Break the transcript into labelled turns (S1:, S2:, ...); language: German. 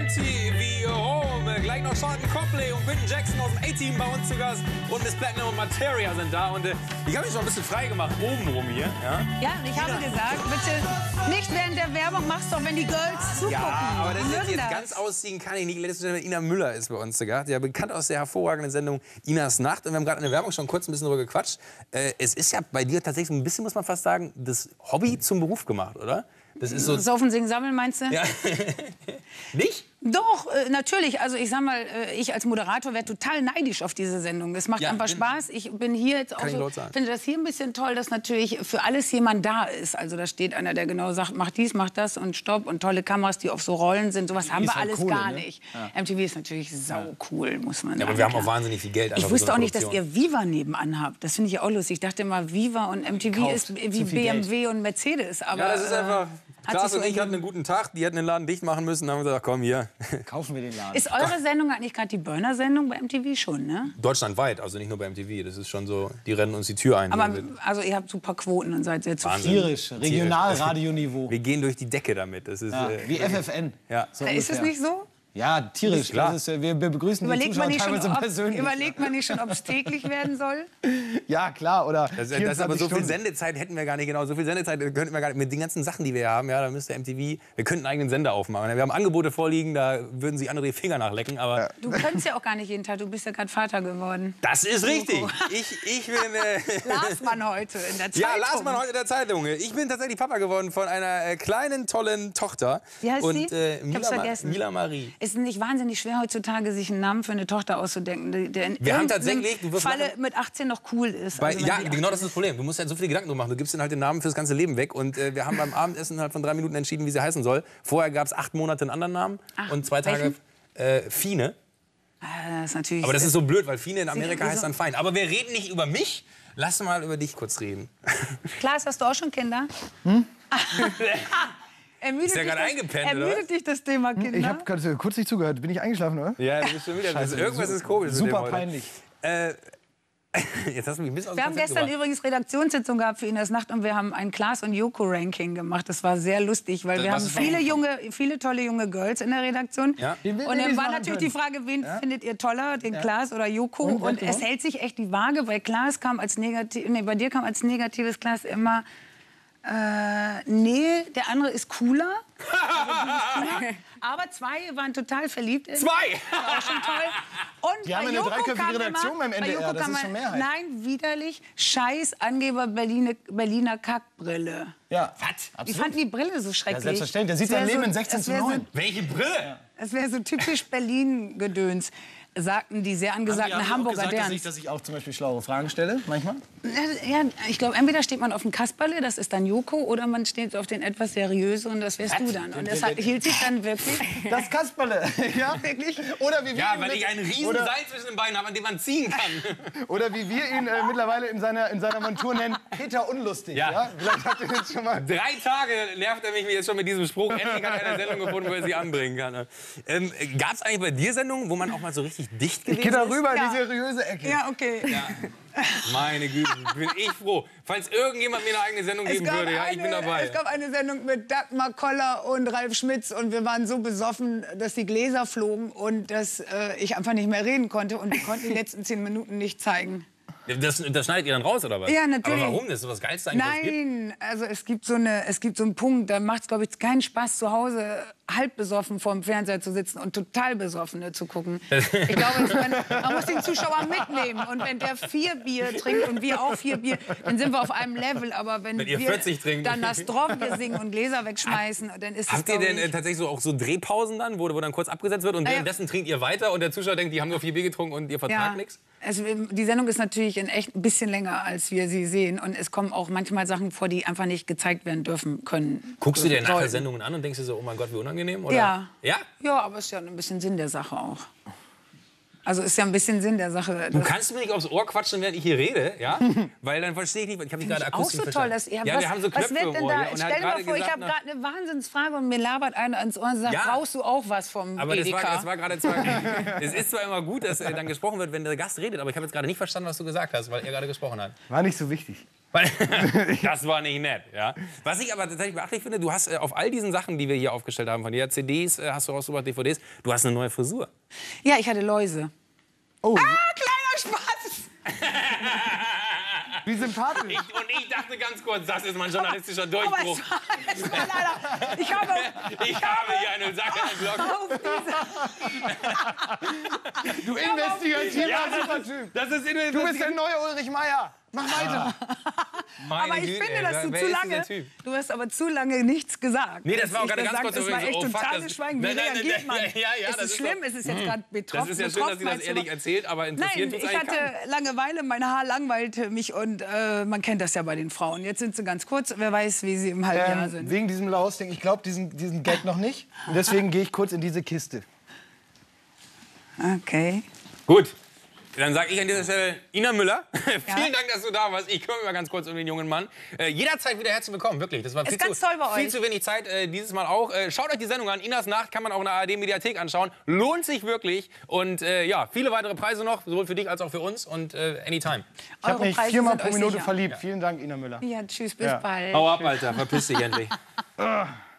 S1: MTV Home. Gleich noch Charlton Copley und Quentin Jackson aus dem A-Team bei uns zu Gast. Und Miss Platinum und Materia sind da. Und ich habe mich schon ein bisschen frei gemacht, obenrum hier.
S2: Ja, und ich habe gesagt, bitte nicht während der Werbung, mach's doch, wenn die Girls zugucken.
S1: Ja, aber das
S2: Die
S1: jetzt
S2: mögen
S1: ganz ausziehen kann ich nicht. Ladies and Gentlemen, Ina Müller ist bei uns zu Gast. Ja, bekannt aus der hervorragenden Sendung Inas Nacht. Und wir haben gerade in der Werbung schon kurz ein bisschen drüber gequatscht. Es ist ja bei dir tatsächlich ein bisschen, muss man fast sagen, das Hobby zum Beruf gemacht, oder? Das ist so.
S2: Saufen, singen, sammeln, meinst du?
S1: Ja. Nicht?
S2: Doch, natürlich. Also ich sag mal, ich als Moderator wäre total neidisch auf diese Sendung. Das macht einfach Spaß. Ich bin hier jetzt auch so, finde das hier ein bisschen toll, dass natürlich für alles jemand da ist. Also da steht einer, der genau sagt, mach dies, mach das und stopp und tolle Kameras, die auf so Rollen sind. Sowas haben wir alles gar nicht. Ja. MTV ist natürlich sau cool, muss man sagen.
S1: Ja, aber wir haben auch wahnsinnig viel Geld.
S2: Ich wusste auch nicht, dass ihr Viva nebenan habt. Das finde ich ja auch lustig. Ich dachte immer, Viva und MTV ist wie BMW und Mercedes. Aber
S1: ja, das ist einfach. Klaas und ich hatten einen guten Tag, die hätten den Laden dicht machen müssen, dann haben wir gesagt, komm hier.
S3: Kaufen wir den Laden.
S2: Ist eure Sendung eigentlich gerade die Burner-Sendung bei MTV schon, ne?
S1: Deutschlandweit, also nicht nur bei MTV, das ist schon so, die rennen uns die Tür ein.
S2: Aber also ihr habt super Quoten und seid sehr zufrieden.
S3: Tierisch, Regionalradioniveau.
S1: Wir gehen durch die Decke damit. Das ist,
S3: wie FFN.
S1: Ja.
S3: So
S2: ist es nicht so?
S3: Ja, tierisch.
S1: Klar.
S3: Das ist, wir begrüßen die Zuschauer teilweise persönlich.
S2: Überlegt man nicht schon, ob es täglich werden soll?
S3: Ja, klar. Oder
S1: das ist aber so viel Sendezeit hätten wir gar nicht, genau. So viel Sendezeit könnten wir gar nicht. Mit den ganzen Sachen, die wir haben, ja, da müsste MTV, wir könnten einen eigenen Sender aufmachen. Wir haben Angebote vorliegen, da würden sich andere die Finger nachlecken. Aber
S2: du könntest ja auch gar nicht jeden Tag, du bist ja gerade Vater geworden.
S1: Das ist richtig. Ich bin...
S2: Larsmann heute in der Zeitung.
S1: Ja, Larsmann heute in der Zeitung. Ich bin tatsächlich Papa geworden von einer kleinen, tollen Tochter.
S2: Wie heißt
S1: und,
S2: sie? Ich hab's vergessen.
S1: Mila Marie.
S2: Ist nicht wahnsinnig schwer heutzutage, sich einen Namen für eine Tochter auszudenken, der in
S1: wir haben tatsächlich,
S2: Falle mit 18 noch cool ist. Also
S1: ja, genau das ist das Problem. Du musst halt so viele Gedanken drum machen. Du gibst dann halt den Namen fürs ganze Leben weg. Und wir haben beim Abendessen halt von 3 Minuten entschieden, wie sie heißen soll. Vorher gab es 8 Monate einen anderen Namen und 2 Tage Fine.
S2: Das ist natürlich.
S1: Aber das ist so blöd, weil Fine in Amerika heißt dann fein. Aber wir reden nicht über mich. Lass mal über dich kurz reden.
S2: Klaas, hast du auch schon Kinder?
S1: Ist ja gerade eingepennt,
S2: ermüdet dich das Thema Kinder?
S3: Ich habe gerade kurz nicht zugehört. Bin ich eingeschlafen, oder?
S1: Ja, du bist schon wieder. Irgendwas ist komisch.
S3: Super peinlich.
S1: Jetzt hast du mich ein bisschen aus dem
S2: Wir haben gestern übrigens Redaktionssitzung gehabt für Inas Nacht und wir haben ein Klaas und Joko-Ranking gemacht. Das war sehr lustig, weil wir haben viele tolle junge Girls in der Redaktion. Ja. Und dann war natürlich die Frage, wen findet ihr toller, den Klaas oder Joko? Und es hält sich echt die Waage. Bei Klaas kam als negativ, bei dir kam als negatives Klaas immer nee, der andere ist cooler. Aber 2 waren total verliebt.
S1: 2!
S2: War auch schon toll. Und
S3: die haben eine dreiköpfige Redaktion beim NDR, das ist schon Mehrheit.
S2: Nein, widerlich. Scheiß Angeber Berliner Kackbrille.
S3: Ja,
S2: was? Die fanden die Brille so schrecklich.
S3: Ja, selbstverständlich. Der sieht sein Leben in 16:9.
S1: Welche Brille?
S2: Es wäre so typisch Berlin-Gedöns, sagten die sehr angesagten Hamburger Derns.
S3: Dass ich auch zum Beispiel schlaue Fragen stelle, manchmal?
S2: Ja, ich glaube, entweder steht man auf dem Kasperle, das ist dann Joko, oder man steht auf den etwas seriöseren, das wärst du dann. Und das hielt sich dann wirklich...
S3: Das Kasperle, ja, wirklich? Oder wie wir
S1: weil ich einen riesen Seil zwischen den Beinen habe, an dem man ziehen kann.
S3: Oder wie wir ihn mittlerweile in seiner Montur nennen, Peter Unlustig. Ja. Vielleicht habt ihr jetzt schon mal...
S1: 3 Tage nervt er mich jetzt schon mit diesem Spruch. Endlich hat er eine Sendung gefunden, wo er sie anbringen kann. Gab es eigentlich bei dir Sendungen, wo man auch mal so richtig dicht gewesen ist?
S3: Ich gehe da rüber in die seriöse Ecke.
S2: Ja, okay.
S1: Ja. Meine Güte, bin ich froh. Falls irgendjemand mir eine eigene Sendung geben würde, ja, ich bin dabei.
S2: Es gab eine Sendung mit Dagmar Koller und Ralf Schmitz und wir waren so besoffen, dass die Gläser flogen und dass ich einfach nicht mehr reden konnte und wir konnten die letzten 10 Minuten nicht zeigen.
S1: Das schneidet ihr dann raus, oder was?
S2: Ja, natürlich.
S1: Aber warum? Das ist so das Geilste eigentlich, was es gibt.
S2: Nein, also es gibt so einen Punkt, da macht es, glaube ich, keinen Spaß, zu Hause halb besoffen vor dem Fernseher zu sitzen und total Besoffene zu gucken. Ich glaube, man muss den Zuschauer mitnehmen. Und wenn der 4 Bier trinkt und wir auch 4 Bier, dann sind wir auf einem Level. Aber wenn
S1: ihr
S2: wir
S1: 40 trinkt.
S2: dann das Strophe singen und Gläser wegschmeißen, dann ist es...
S1: Habt ihr denn tatsächlich auch so Drehpausen dann, wo dann kurz abgesetzt wird und währenddessen trinkt ihr weiter und der Zuschauer denkt, die haben nur 4 Bier getrunken und ihr vertragt nichts?
S2: Also die Sendung ist natürlich in echt ein bisschen länger, als wir sie sehen. Und es kommen auch manchmal Sachen vor, die einfach nicht gezeigt werden dürfen können.
S1: Guckst du dir nachher Sendungen an und denkst dir so, oh mein Gott, wie unangenehm? Oder?
S2: Ja.
S1: Ja?
S2: Ja, aber es ist ja ein bisschen Sinn der Sache auch. Also ist ja ein bisschen Sinn der Sache.
S1: Du kannst mir nicht aufs Ohr quatschen, während ich hier rede, ja? Weil dann verstehe ich nicht, ich habe dich gerade akustisch
S2: auch so toll, dass ihr
S1: wir haben so Knöpfe
S2: was wird denn da?
S1: im Ohr.
S2: Stell dir mal vor, ich habe gerade eine Wahnsinnsfrage und mir labert einer ans Ohr und sagt, brauchst du auch was vom
S1: aber
S2: Edeka?
S1: Das war gerade es ist zwar immer gut, dass dann gesprochen wird, wenn der Gast redet, aber ich habe jetzt gerade nicht verstanden, was du gesagt hast, weil er gerade gesprochen hat.
S3: War nicht so wichtig.
S1: Das war nicht nett, ja. Was ich aber tatsächlich beachtlich finde, du hast auf all diesen Sachen, die wir hier aufgestellt haben, von dir, CDs, hast du rausgebracht, DVDs, du hast eine neue Frisur.
S2: Ja, ich hatte Läuse.
S3: Oh.
S2: Kleiner Spaß!
S3: Wie sympathisch.
S1: Und ich dachte ganz kurz, das ist mein journalistischer Durchbruch.
S2: Es war leider, ich habe
S1: hier eine Sache entblockt.
S3: Du investigativer
S1: Ja,
S3: super Typ.
S1: Das ist
S3: Du bist der neue Ulrich Meier. Mach weiter.
S2: Aber ich finde, dass du zu lange, du hast aber zu lange nichts gesagt.
S1: Nee, das war auch gerade ganz kurz.
S2: Das war echt totales Schweigen. Wie reagiert man?
S1: Ja,
S2: ist es schlimm? Ist es jetzt gerade betroffen?
S1: Das ist ja schön, dass sie das ehrlich erzählt, aber interessiert
S2: Nein,
S1: uns
S2: ich
S1: eigentlich
S2: hatte Langeweile, mein Haar langweilte mich und man kennt das ja bei den Frauen. Jetzt sind sie ganz kurz, wer weiß, wie sie im Halbjahr sind.
S3: Wegen diesem Laus-Ding, ich glaube diesen Gag noch nicht. Und deswegen gehe ich kurz in diese Kiste.
S2: Okay.
S1: Gut. Dann sage ich an dieser Stelle Ina Müller, vielen Dank, dass du da warst. Ich kümmere mich mal ganz kurz um den jungen Mann. Jederzeit wieder herzlich willkommen, wirklich. Das war viel zu wenig Zeit, dieses Mal auch. Schaut euch die Sendung an. Inas Nacht kann man auch in der ARD-Mediathek anschauen. Lohnt sich wirklich. Und ja, viele weitere Preise noch, sowohl für dich als auch für uns. Und anytime.
S3: Ich habe mich 4-mal pro Minute verliebt. Vielen Dank, Ina Müller.
S2: Ja, tschüss, bis bald.
S1: Hau ab, Alter. Verpiss dich endlich.